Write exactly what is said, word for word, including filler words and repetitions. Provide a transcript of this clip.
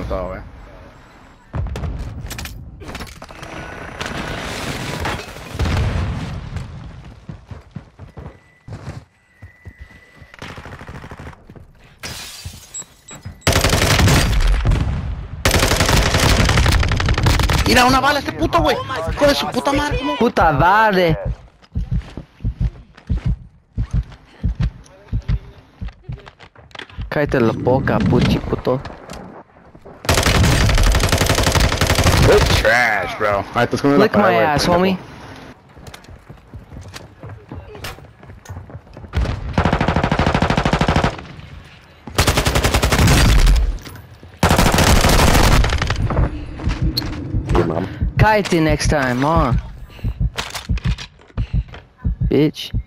todo, eh. Mira, una bala, este puto, güey. Hijo de su puta madre, ¿cómo? Puta madre. Cállate la boca, puchi puto. Good trash, bro. Ahí estás comiendo la Lick my pared, güey, ass, pendejo. homie. Cállate next time, huh? Bitch.